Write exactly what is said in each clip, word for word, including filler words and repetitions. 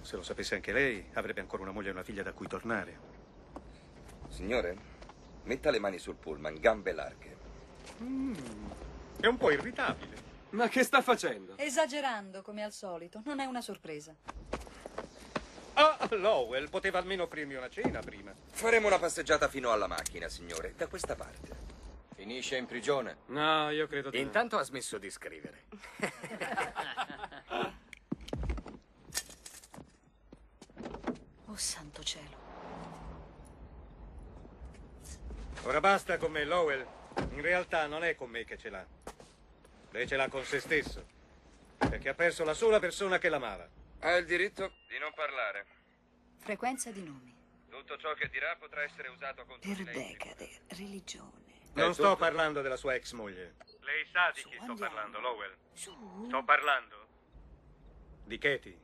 Se lo sapesse anche lei, avrebbe ancora una moglie e una figlia da cui tornare. Signore, metta le mani sul pullman, gambe larghe. Mm, è un po' irritabile. Ma che sta facendo? Esagerando, come al solito. Non è una sorpresa. Ah, Lowell, poteva almeno offrirmi una cena prima. Faremo una passeggiata fino alla macchina, signore, da questa parte. Finisce in prigione. No, io credo di no. Intanto ha smesso di scrivere. Oh, santo cielo. Ora basta con me, Lowell. In realtà non è con me che ce l'ha. Lei ce l'ha con se stesso. Perché ha perso la sola persona che l'amava. Ha il diritto di non parlare. Frequenza di nomi. Tutto ciò che dirà potrà essere usato contro Per di lei. decade. Religione. Non Eh, sto tutto. parlando della sua ex moglie. Lei sa di Su, chi sto andiamo. parlando, Lowell. Su. Sto parlando di Katie.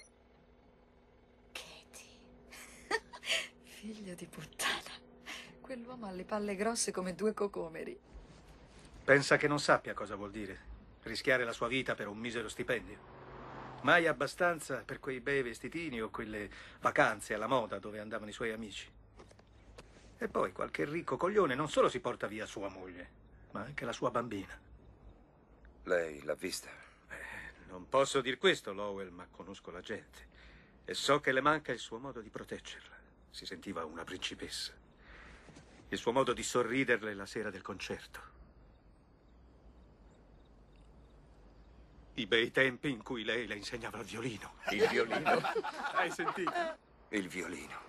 Katie. Figlio di puttana. Quell'uomo ha le palle grosse come due cocomeri. Pensa che non sappia cosa vuol dire rischiare la sua vita per un misero stipendio. Mai abbastanza per quei bei vestitini o quelle vacanze alla moda dove andavano i suoi amici. E poi qualche ricco coglione non solo si porta via sua moglie, ma anche la sua bambina. Lei l'ha vista? Eh, non posso dir questo, Lowell, ma conosco la gente. E so che le manca il suo modo di proteggerla. Si sentiva una principessa. Il suo modo di sorriderle la sera del concerto. I bei tempi in cui lei le insegnava il violino. Il violino? Hai sentito? Il violino.